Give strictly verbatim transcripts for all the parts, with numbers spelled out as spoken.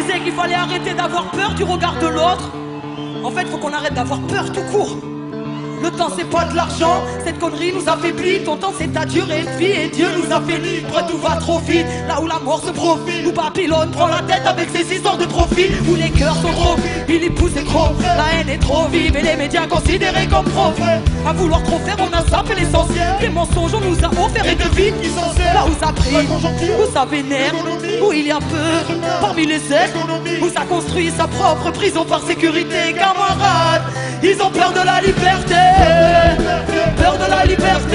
disait qu'il fallait arrêter d'avoir peur du regard de l'autre. En fait, faut qu'on arrête d'avoir peur tout court. Le temps c'est pas de l'argent, cette connerie nous affaiblit. Ton temps c'est ta durée de vie et Dieu nous a fait libre. Tout va trop vite, là où la mort se profile. Où Babylone prend la tête avec ses histoires de profit. Où les cœurs sont trop vides, il y pousse et trop. La haine est trop vive et les médias considérés comme profs. À vouloir trop faire on a zappé l'essentiel. Les mensonges on nous a offert et de vite. Là où ça brille, où ça vénère, où il y a peur parmi les êtres, où ça construit sa propre prison par sécurité. Camarades, ils ont peur de la liberté. Peur de la liberté.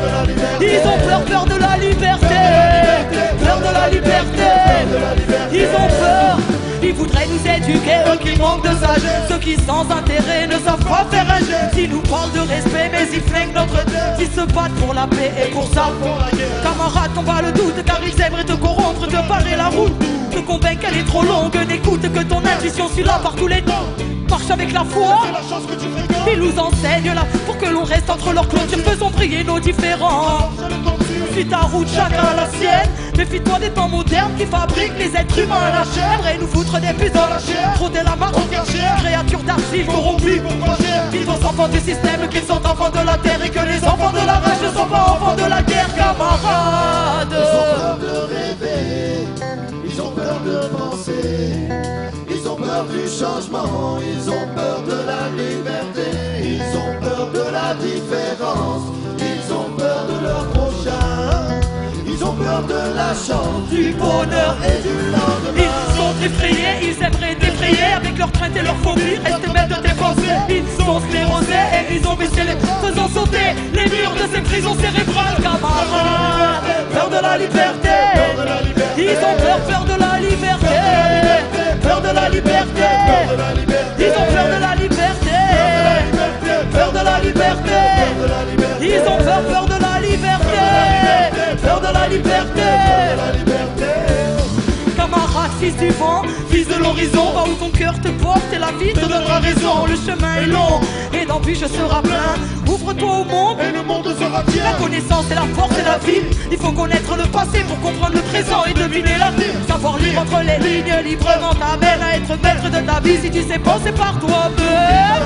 Ils ont peur, peur de la liberté. Peur de la liberté. Ils ont peur. Ils voudraient nous éduquer, eux qui manquent de sagesse. Ceux qui sans intérêt ne savent pas faire un geste. Ils nous parlent de respect mais ils flinguent notre tête. Ils se battent pour la paix et pour ça camarade, combat le doute car ils aimeraient te corrompre, te barrer la route, te convaincre qu'elle est trop longue. N'écoute que ton intuition, suis là par tous les temps. Marche avec la foi. Ils nous enseignent là pour que l'on reste entre leurs clôtures. Faisons briller nos différents. Suis ta route, chacun la sienne. Méfie-toi des temps modernes qui fabriquent les êtres humains à la chair. Aimeraient nous foutre des puces dans la chair. Trôner la marque, créatures d'argile corrompues. Ils sont enfants du système, qu'ils sont enfants de la terre. Et que les enfants de la rage ne sont pas enfants de la guerre, camarades. Ils ont peur de rêver, ils ont peur de penser. Ils ont peur du changement, ils ont peur de la liberté. Ils ont peur de la différence, ils ont peur de leur prochain. Ils ont peur de la chance, du bonheur et du lendemain. Ils sont effrayés, ils aimeraient défrayer avec leurs craintes et leurs phobies. Restez maîtres de tes pensées. Ils sont sclérosés et ils ont baissé les... Faisant sauter les murs de ces prisons cérébrales, camarades. Peur de la liberté. Ils ont peur, peur de la liberté. Peur de la liberté. Ils ont peur de la liberté. Peur de la liberté. Ils ont peur, peur de la liberté. Peur de la liberté. Camarade, fils du vent, fils de l'horizon, va où ton cœur te porte et la vie te donnera raison. Le chemin est long et d'embûches sera plein. Ouvre-toi au monde Et le monde sera bien. La connaissance est la force et la vie. Il faut connaître le passé pour comprendre le présent et deviner l'avenir. Savoir lire entre les lignes librement t'amène à être maître de ta vie. Si tu sais penser par toi-même,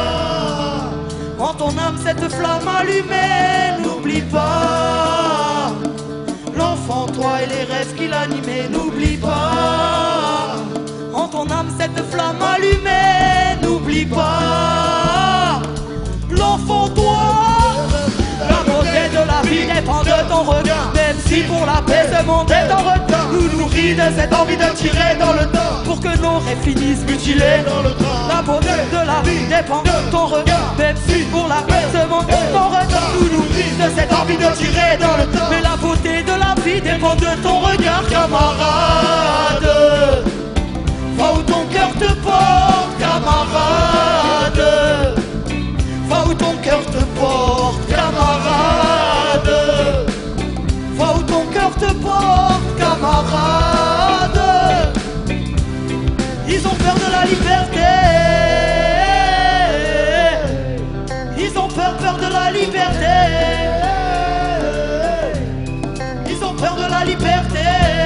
en ton âme cette flamme allumée, n'oublie pas l'enfant, toi et les rêves qui l'animaient. N'oublie pas en ton âme cette flamme allumée. N'oublie pas l'enfant, toi. La beauté de la vie dépend de ton regard. Même si pour la paix ce monde est en retard, nous nourrit de cette envie de tirer dans le temps pour que nos rêves finissent mutilés dans le temps. La beauté de la vie dépend de ton regard. Même si pour la paix ce monde est en retard, nous nourrit de cette envie de tirer dans le temps. Mais la beauté de la vie dépend de ton regard, camarade. Va où ton cœur te porte, camarade. Va où ton cœur te porte, camarade. Va où ton cœur te porte, camarade. Ils ont peur de la liberté. Ils ont peur, peur de la liberté. Ils ont peur de la liberté.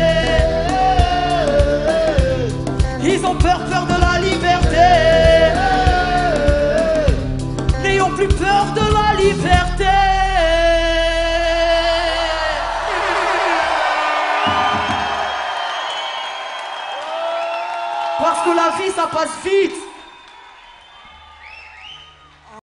Ils ont peur, peur de la liberté. N'ayons plus peur de la liberté. Parce que la vie ça passe vite.